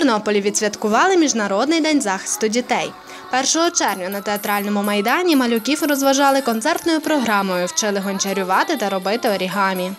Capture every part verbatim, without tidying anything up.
Тернополі відсвяткували Міжнародний день захисту дітей. першого червня на театральному майдані малюків розважали концертною програмою, вчили гончарювати та робити орігамі.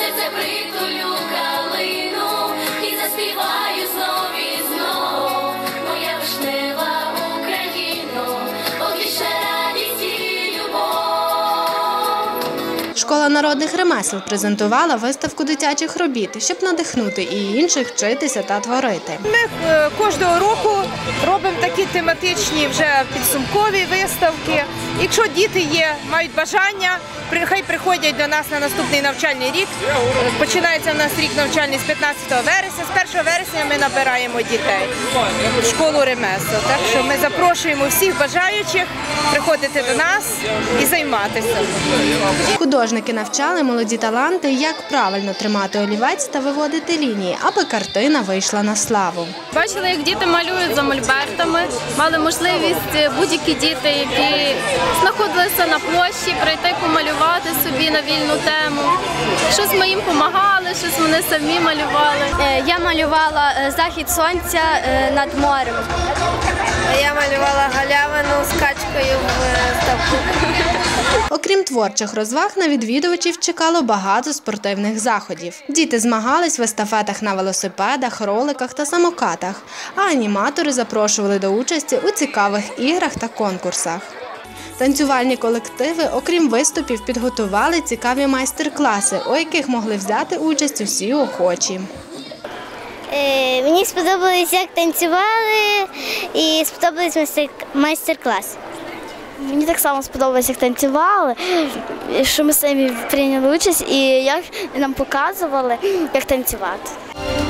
Школа народних ремесел презентувала виставку дитячих робіт, щоб надихнути і інших вчитися та творити. Ми кожного року робимо такі тематичні вже підсумкові виставки. Якщо діти є, мають бажання, хай приходять до нас на наступний навчальний рік. Починається в нас рік навчальний з п'ятнадцятого вересня. З першого вересня ми набираємо дітей в школу ремесел. Так що ми запрошуємо всіх бажаючих приходити до нас і займатися. Художники навчали молоді таланти, як правильно тримати олівець та виводити лінії, аби картина вийшла на славу. Бачили, як діти малюють за мольбертами, мали можливість будь-які діти, які знаходилися на площі, прийти помалювати собі на вільну тему. Щось ми їм допомагали, щось вони самі малювали. Я малювала захід сонця над морем. Я малювала галявину з качкою в ставку. Окрім творчих розваг, на відвідувачів чекало багато спортивних заходів. Діти змагались в естафетах на велосипедах, роликах та самокатах, а аніматори запрошували до участі у цікавих іграх та конкурсах. Танцювальні колективи, окрім виступів, підготували цікаві майстер-класи, у яких могли взяти участь усі охочі. Мені сподобалось, як танцювали, і сподобались майстер-клас. Мені так само сподобалось, як танцювали, що ми самі прийняли участь і як нам показували, як танцювати.